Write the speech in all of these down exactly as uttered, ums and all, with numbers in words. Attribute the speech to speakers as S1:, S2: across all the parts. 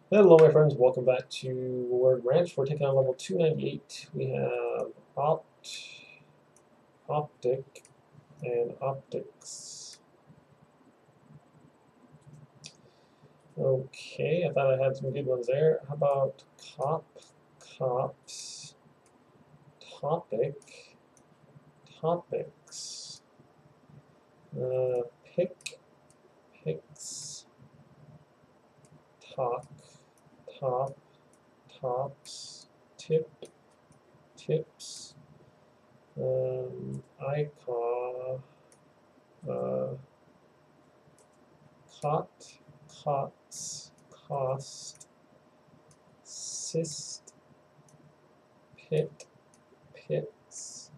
S1: Hello, my friends. Welcome back to Word Ranch. We're taking on level two ninety-eight. We have Opt, Optic, and Optics. Okay, I thought I had some good ones there. How about Cop, Cops, Topic, Topics, uh, Pick, Picks, Talk, Top, Tops, Tip, Tips, um, Icon, uh, Cot, cots, cost, cyst, pit, pits,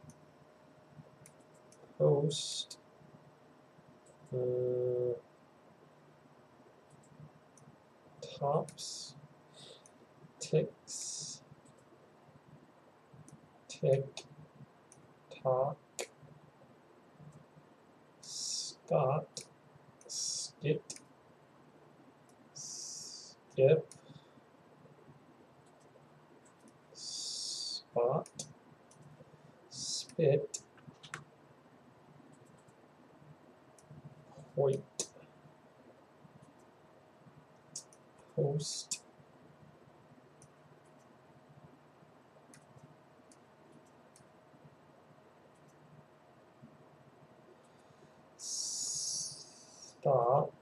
S1: post, uh, tops, ticks, tick, tock, scot, skit, skip, spot, spit, hoit, host, stop,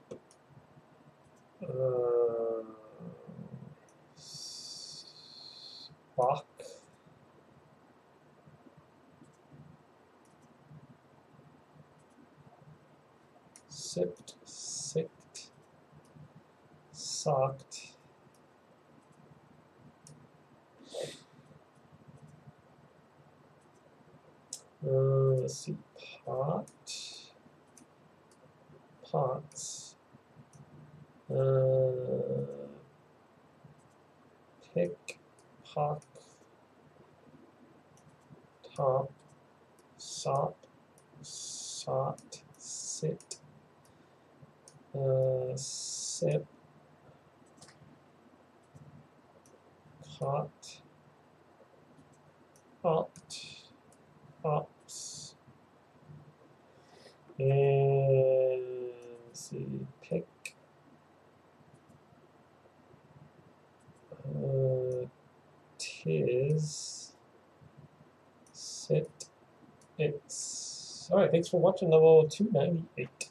S1: uh, spock, sipped, sicked, socked, uh, let's see, pot, pots, uh, pick, pock, top, sop, sot, sit, uh, sip, cot, opt, ops, and let's see, pick, uh, tis, sit, it's. Alright, thanks for watching level two ninety-eight.